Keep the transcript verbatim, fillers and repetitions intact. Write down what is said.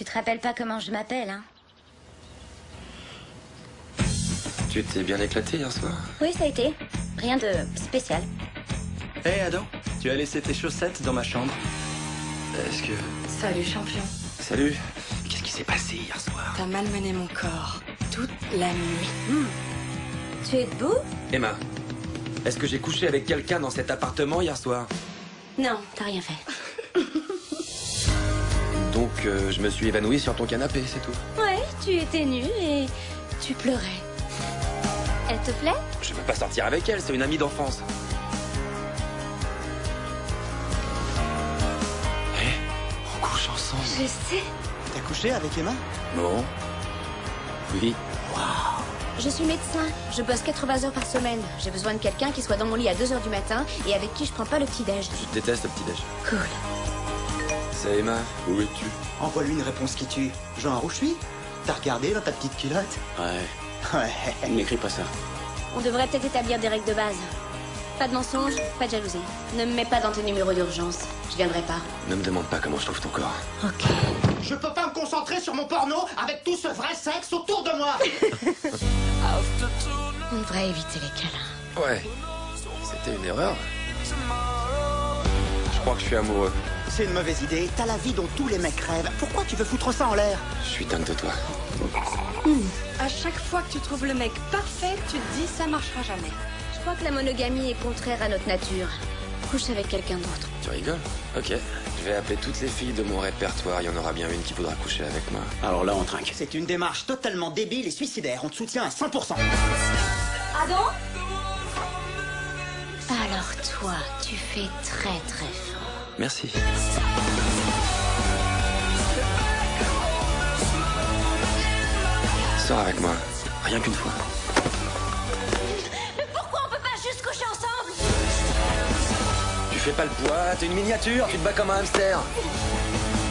Tu te rappelles pas comment je m'appelle, hein? Tu t'es bien éclaté hier soir? Oui, ça a été. Rien de spécial. Hé hey Adam, tu as laissé tes chaussettes dans ma chambre. Est-ce que... Salut champion. Salut. Qu'est-ce qui s'est passé hier soir? T'as malmené mon corps toute la nuit. Mmh. Tu es debout? Emma, est-ce que j'ai couché avec quelqu'un dans cet appartement hier soir? Non, t'as rien fait. Donc euh, je me suis évanoui sur ton canapé, c'est tout? Ouais, tu étais nu et tu pleurais. Elle te plaît? Je peux pas sortir avec elle, c'est une amie d'enfance. Hé, hey, on couche ensemble. Je sais. T'as couché avec Emma? Non. Oui. Waouh. Je suis médecin. Je bosse quatre-vingts heures par semaine. J'ai besoin de quelqu'un qui soit dans mon lit à deux heures du matin et avec qui je prends pas le petit-déj. Je déteste le petit-déj. Cool. C'est Emma, où es-tu? Envoie-lui une réponse qui tue. Genre, où je suis? T'as regardé dans ta petite culotte? Ouais. Ouais. N'écris pas ça. On devrait peut-être établir des règles de base. Pas de mensonges, pas de jalousie. Ne me mets pas dans tes numéros d'urgence. Je viendrai pas. Ne me demande pas comment je trouve ton corps. Ok. Je peux pas me concentrer sur mon porno avec tout ce vrai sexe autour de moi. On devrait éviter les câlins. Ouais. C'était une erreur. Je crois que je suis amoureux. C'est une mauvaise idée. T'as la vie dont tous les mecs rêvent. Pourquoi tu veux foutre ça en l'air? Je suis dingue de toi. À chaque fois que tu trouves le mec parfait, tu te dis ça marchera jamais. Je crois que la monogamie est contraire à notre nature. Couche avec quelqu'un d'autre. Tu rigoles? Ok. Je vais appeler toutes les filles de mon répertoire. Il y en aura bien une qui voudra coucher avec moi. Alors là, on trinque. C'est une démarche totalement débile et suicidaire. On te soutient à cent pour cent. Adam? Alors toi, tu fais très très fort. Merci. Sors avec moi. Rien qu'une fois. Mais pourquoi on peut pas juste coucher ensemble? Tu fais pas le poids, t'es une miniature, tu te bats comme un hamster.